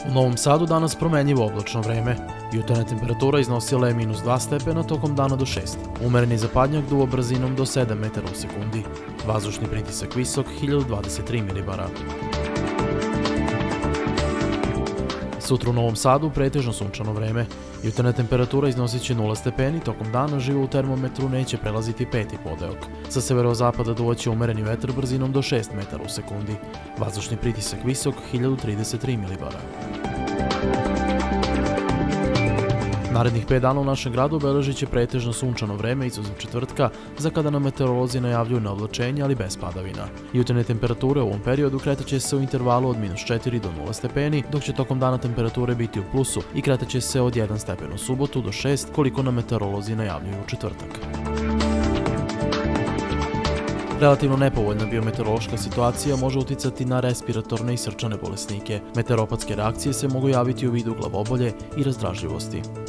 U Novom Sadu danas promenljivo oblačno vreme. Jutarnja temperatura iznosila je -2 stepena, tokom dana do 6. Umereni zapadnjak duo brzinom do 7 metara u sekundi. Vazdušni pritisak visok 1023 milibara. Sutra u Novom Sadu pretežno sunčano vreme. Jutarnja temperatura iznosit će 0 stepeni, tokom dana živo u termometru neće prelaziti 5,5 podeok. Sa severozapada duvaće umereni vetar brzinom do 6 metara u sekundi. Vazdušni pritisak visok 1033 milibara. Narednih 5 dana u našem gradu obeležit će pretežno sunčano vreme izuzev četvrtka, za kada nam meteorolozi najavljuju neoblačenje, ali bez padavina. Jutarnje temperature u ovom periodu kretaće se u intervalu od -4 do 0 stepeni, dok će tokom dana temperature biti u plusu i kretaće se od 1 stepen u subotu do 6, koliko nam meteorolozi najavljuju u četvrtak. Relativno nepovoljna biometeorološka situacija može uticati na respiratorne i srčane bolesnike. Meteoropatske reakcije se mogu javiti u vidu glavobolje i razdražljivosti.